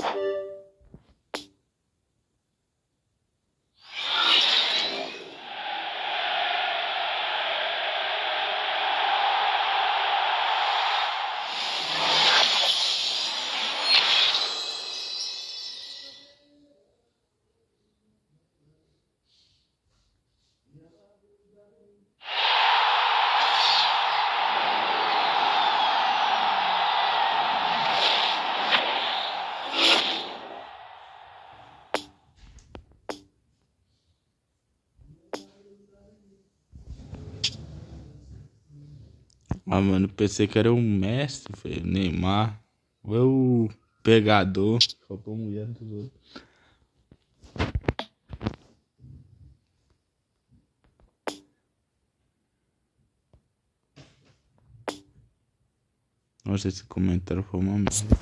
Ah, mano, pensei que era o Messi, velho, Neymar. Ou é o pegador. Só pra mulher dos outros. Nossa, esse comentário foi uma merda.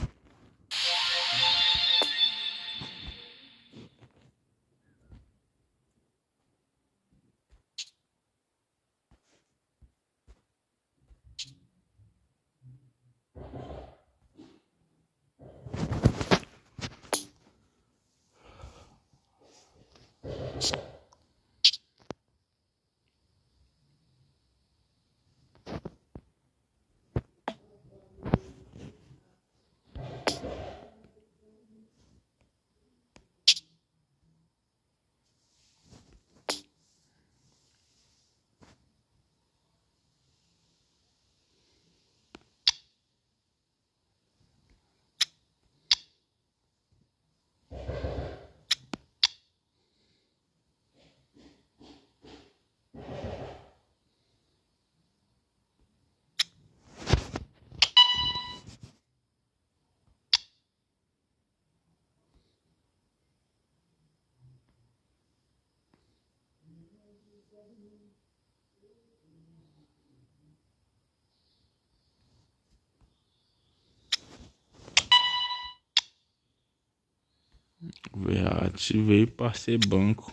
Ativei pra ser banco.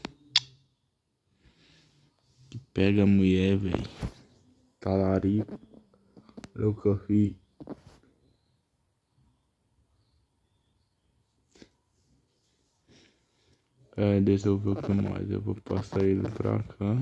Que pega a mulher, velho. Talarico. Olha o que eu fiz. Deixa eu ver o que mais. Eu vou passar ele pra cá.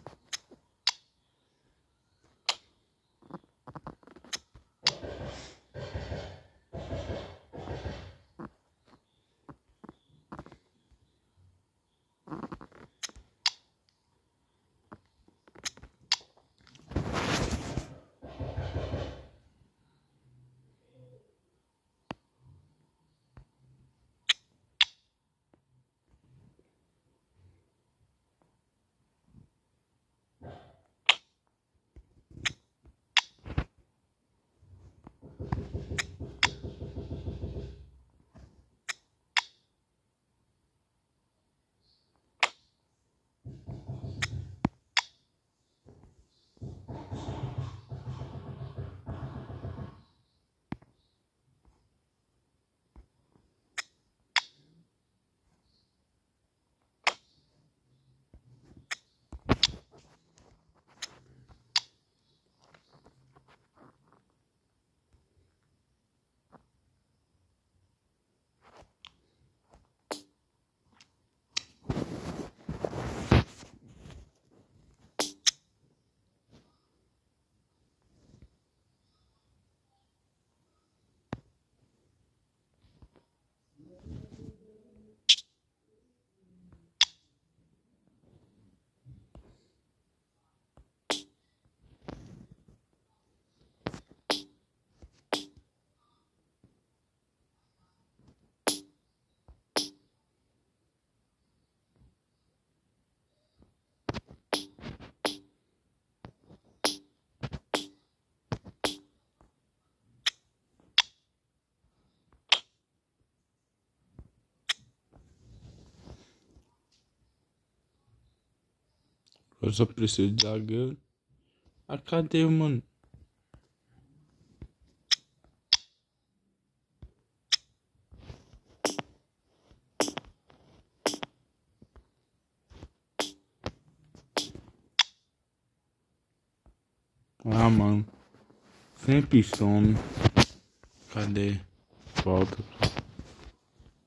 Eu só preciso de zagueiro. Ah, cadê, mano? Ah, mano. Sempre some. Cadê? Volta.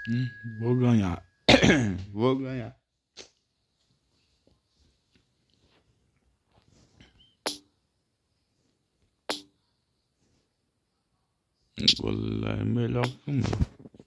Vou ganhar. Vou ganhar. O goleiro é melhor que o meu.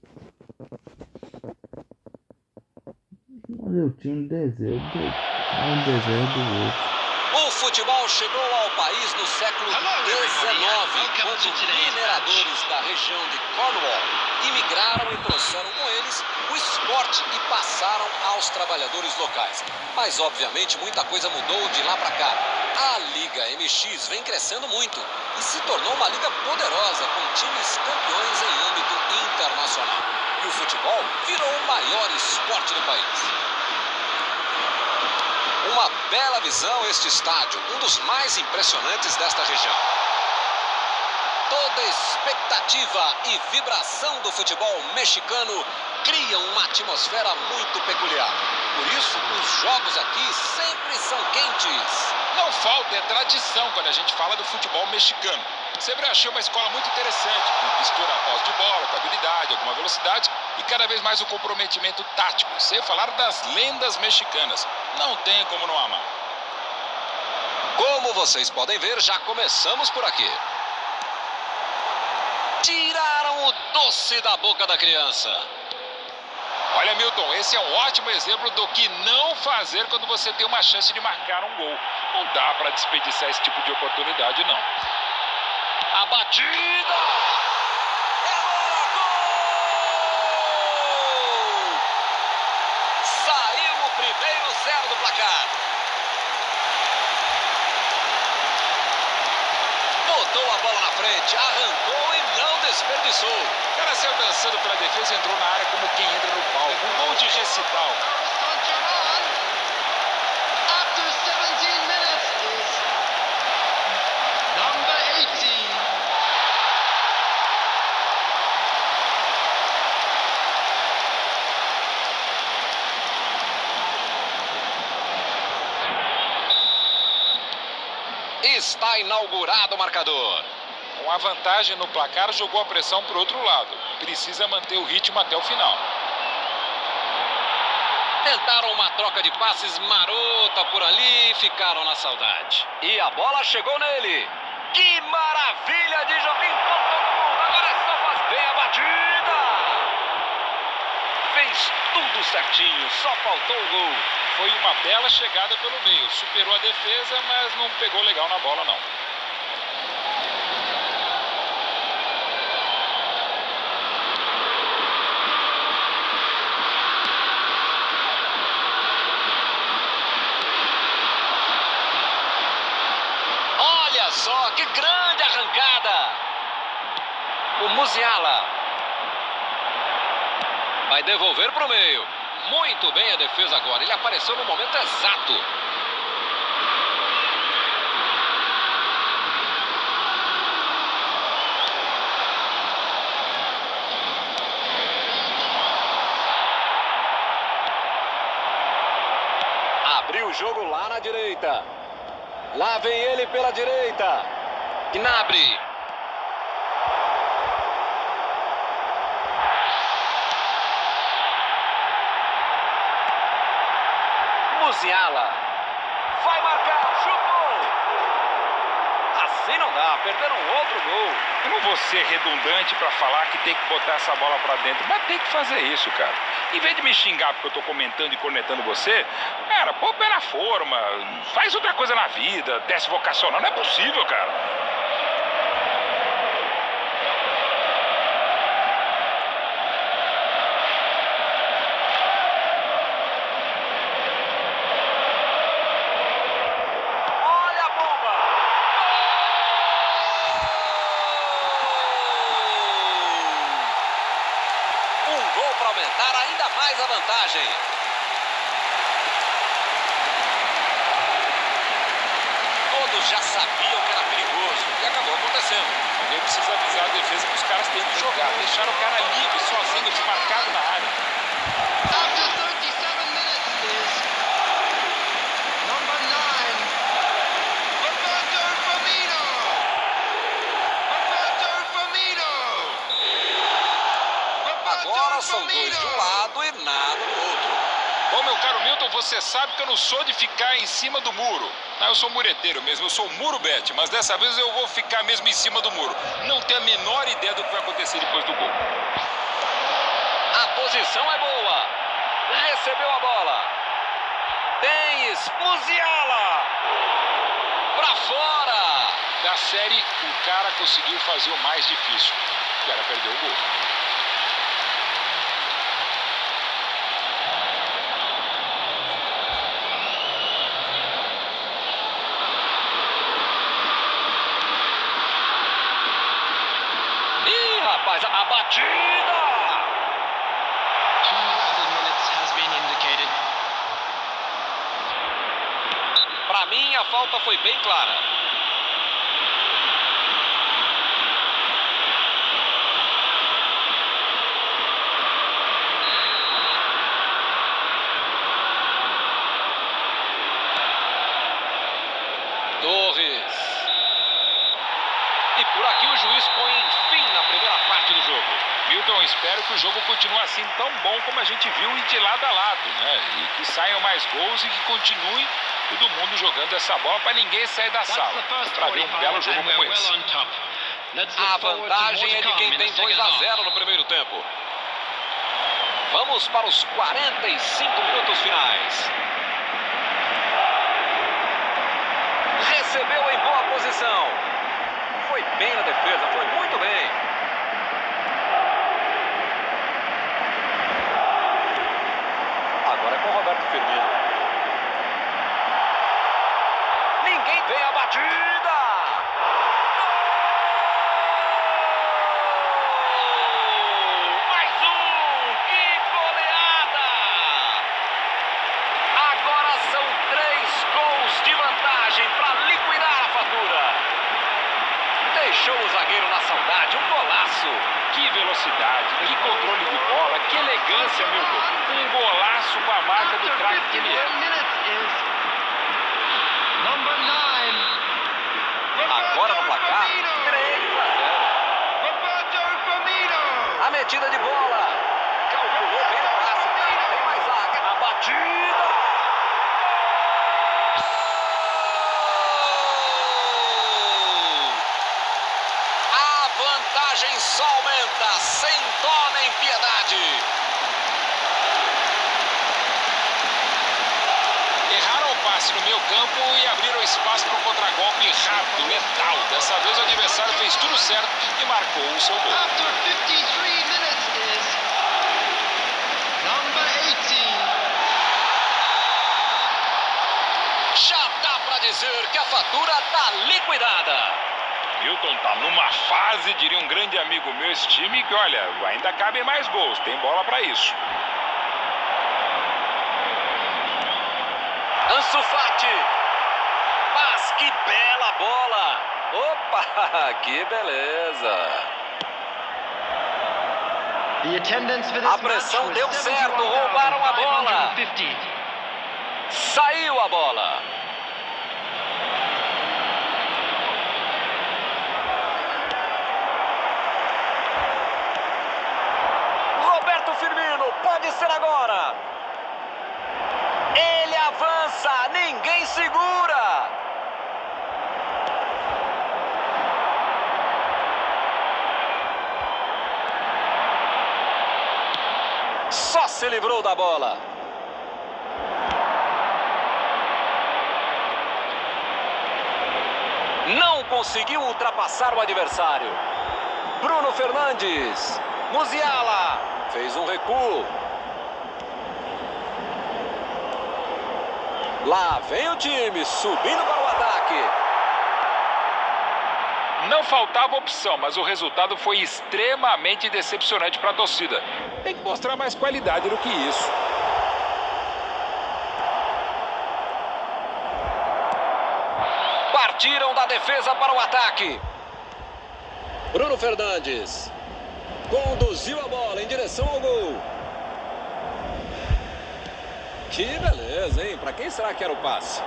Olha o time desejo. É um desejo do outro. O futebol chegou ao país no século XIX, quando mineradores da região de Cornwall imigraram e trouxeram com eles o esporte e passaram aos trabalhadores locais. Mas, obviamente, muita coisa mudou de lá para cá. A Liga MX vem crescendo muito e se tornou uma liga poderosa, com times campeões em âmbito internacional. E o futebol virou o maior esporte do país. Uma bela visão este estádio, um dos mais impressionantes desta região. Toda expectativa e vibração do futebol mexicano criam uma atmosfera muito peculiar. Por isso, os jogos aqui sempre são quentes. Não falta, é tradição quando a gente fala do futebol mexicano. Sempre achei uma escola muito interessante, que mistura a posse de bola, com habilidade, alguma velocidade e cada vez mais o comprometimento tático. Sem falar das lendas mexicanas. Não tem como não amar. Como vocês podem ver, já começamos por aqui. Tiraram o doce da boca da criança. Olha, Milton, esse é um ótimo exemplo do que não fazer quando você tem uma chance de marcar um gol. Não dá para desperdiçar esse tipo de oportunidade, não. A batida! Agora gol! Saiu o primeiro 0 do placar. Botou a bola na frente, arrancou e não desperdiçou. O cara saiu dançando pela defesa e entrou na área como quem entra no palco. Um gol de recital. Está inaugurado o marcador. Com a vantagem no placar, jogou a pressão para o outro lado. Precisa manter o ritmo até o final. Tentaram uma troca de passes marota por ali e ficaram na saudade. E a bola chegou nele. Que maravilha de joguinho! Agora é só fazer bem a batida. Fez tudo certinho, só faltou o gol. Foi uma bela chegada pelo meio. Superou a defesa, mas não pegou legal na bola, não. Olha só, que grande arrancada. O Musiala vai devolver para o meio. Muito bem a defesa agora. Ele apareceu no momento exato. Abriu o jogo lá na direita. Lá vem ele pela direita. Gnabry. Musiala. Vai marcar, chutou. Assim não dá, perderam outro gol. Eu não vou ser redundante para falar que tem que botar essa bola para dentro, mas tem que fazer isso, cara. Em vez de me xingar porque eu tô comentando e cornetando você, cara, pô, pé na forma, faz outra coisa na vida, teste vocacional, não é possível, cara. Aumentar ainda mais a vantagem. Todos já sabiam que era perigoso e acabou acontecendo. Alguém precisa avisar a defesa que os caras têm que jogar. Deixaram o cara livre, sozinho, desmarcado na área. Agora são 2 de um você sabe que eu não sou de ficar em cima do muro. Eu sou mureteiro mesmo, eu sou o Muro Bet, mas dessa vez eu vou ficar mesmo em cima do muro. Não tenho a menor ideia do que vai acontecer depois do gol. A posição é boa. Recebeu a bola. Tem Musiala. Pra fora. Da série, o cara conseguiu fazer o mais difícil. O cara perdeu o gol. Ih, rapaz, a batida! Pra mim, a falta foi bem clara. Torres. E por aqui o juiz põe fim na primeira parte do jogo. Milton, espero que o jogo continue assim tão bom como a gente viu e de lado a lado, né? E que saiam mais gols e que continue todo mundo jogando essa bola para ninguém sair da sala. Para ver um belo jogo como esse. A vantagem é de quem tem 2-0 no primeiro tempo. Vamos para os 45 minutos finais. Recebeu em boa posição. Foi bem na defesa, foi muito bem. Agora é com o Roberto Firmino. Ninguém vê a batida. Mais um, que goleada! Agora são 3 gols de vantagem para liquidar a fatura. Deixou o zagueiro na saudade, um golaço. Que velocidade, que controle de bola, que elegância, Milton. Um golaço com a marca do craque que ele é. Agora no placar, 3-0. A metida de bola. Calculou bem o passe. Tem mais zaga. A batida. A vantagem só aumenta, sem dó nem piedade. Erraram o passe no meio campo e abriram espaço para um contragolpe rápido, letal. Dessa vez o adversário fez tudo certo e marcou o seu gol. Já dá para dizer que a fatura tá liquidada. Milton tá numa fase, diria um grande amigo meu, esse time que, olha, ainda cabem mais gols, tem bola para isso. Ansu Fati. Mas que bela bola. Opa, que beleza. A pressão deu certo, roubaram a bola. Saiu a bola. Roberto Firmino, pode ser agora. Ele avança, ninguém segura. Só se livrou da bola. Não conseguiu ultrapassar o adversário. Bruno Fernandes. Musiala fez um recuo. Lá vem o time, subindo para o ataque. Não faltava opção, mas o resultado foi extremamente decepcionante para a torcida. Tem que mostrar mais qualidade do que isso. Partiram da defesa para o ataque. Bruno Fernandes conduziu a bola em direção ao gol. Que beleza, hein? Para quem será que era o passe?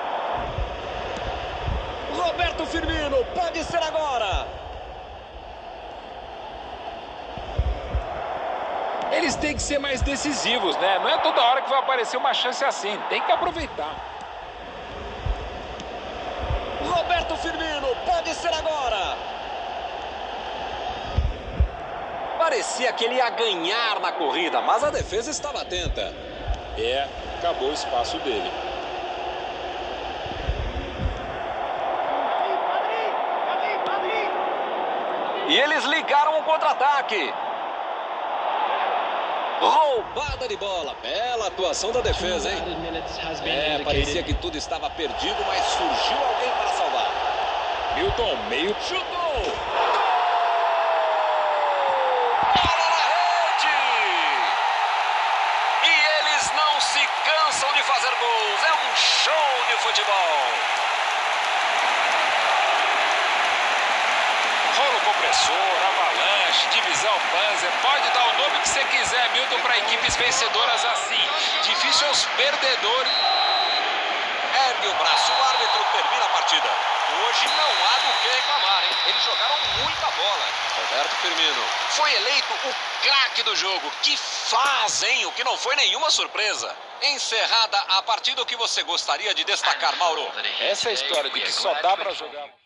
Roberto Firmino, pode ser agora. Eles têm que ser mais decisivos, né? Não é toda hora que vai aparecer uma chance assim. Tem que aproveitar. Roberto Firmino, pode ser agora. Parecia que ele ia ganhar na corrida, mas a defesa estava atenta. Acabou o espaço dele. E eles ligaram o contra-ataque. Roubada de bola. Bela atuação da defesa, hein? Parecia que tudo estava perdido, mas surgiu alguém para salvar. Milton, meio... Chutou! Bola na rede! E eles não se cansam de fazer gols. É um show de futebol. Rolo compressor, avalanche, divisão Panzer. Pode dar o nome que você quiser, Milton, para equipes vencedoras assim. Difícil aos perdedores. Ergue o braço, o árbitro termina a partida. Hoje não há do que reclamar, hein? Eles jogaram muita bola. Roberto Firmino foi eleito o craque do jogo. Que faz, hein? O que não foi nenhuma surpresa. Encerrada a partida, o que você gostaria de destacar, Mauro? Essa é a história de que só dá para jogar...